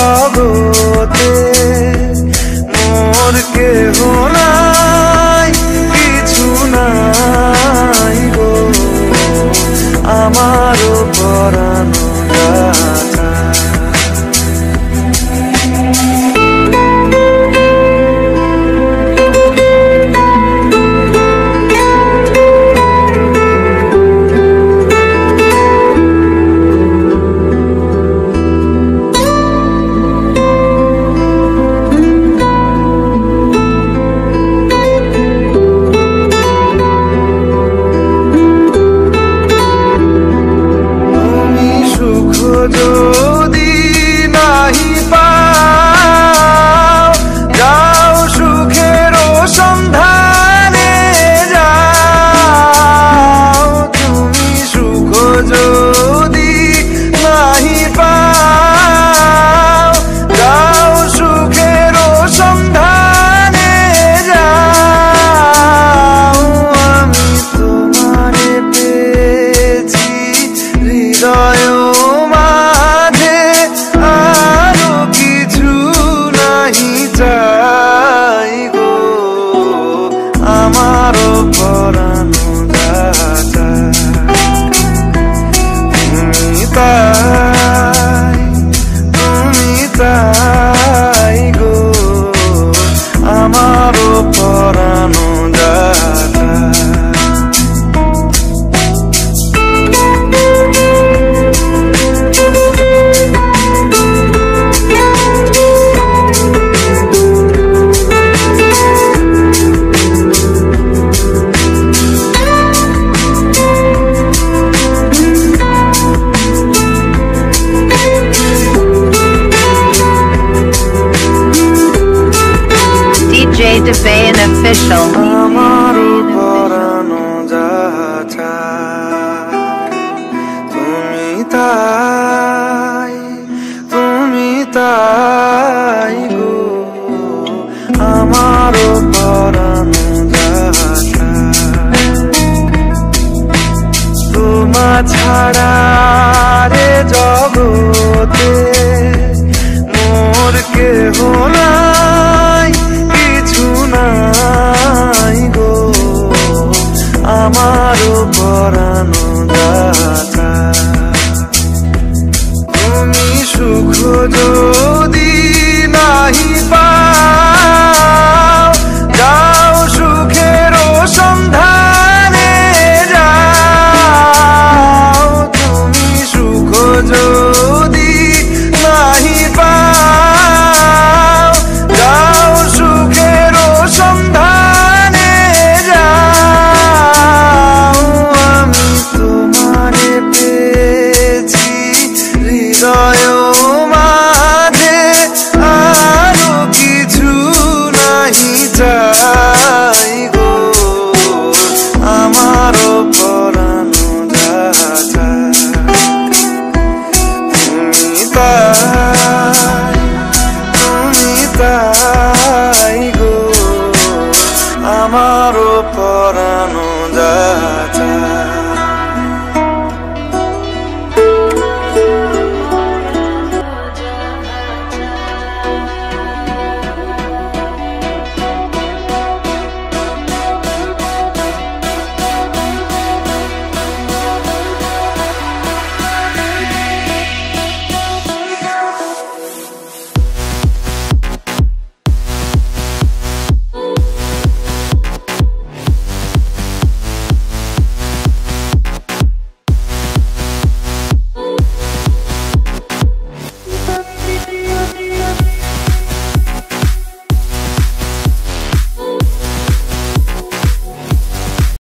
জগতে মোর কেহ নাই কিছু নাই গো আমারও পরানো গাথা যদি নাহি পাও যাও সুখের সন্ধানে যাও তুমি সুখ যদি নাহি পাও যাও সুখের সন্ধানে যাও আমি তোমারে পেয়েছি হৃদয় আমারও পরানো গাথা তুমি তাই গো আমারও পরানো গাথা An official. আমারও পরানো গাথা তুমি তাই গো আমারও পরানো গাথা তোমা ছাড়া রে জগতে মোর কেহ নাই কিছু নাই গো আমারও পরানো গাথা তুমি সুখ যদি নাহি পাও যাও সুখের সন্ধানে যাও তুমি সুখ যদি নাহি পাও যাও সুখের সন্ধানে যাও আমি তোমারে পেয়েছি হৃদয় মাঝে আরো কিছু নাহি চাই গো আমারও পরানো গাথা তুমি তাই গো আমারও